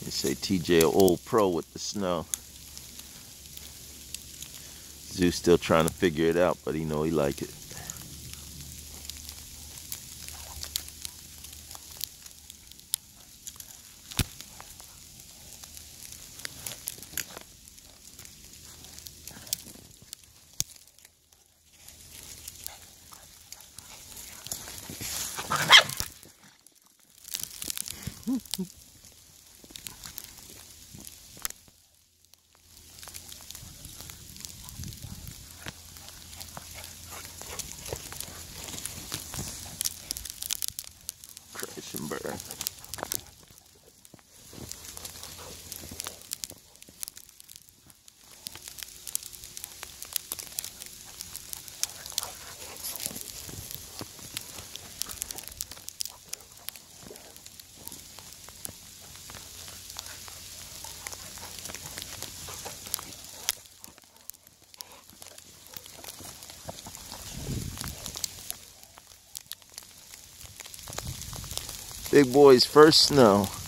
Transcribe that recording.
They say TJ, an old pro with the snow. Zeus still trying to figure it out, but he know he like it. Crash and burn. Big boy's first snow.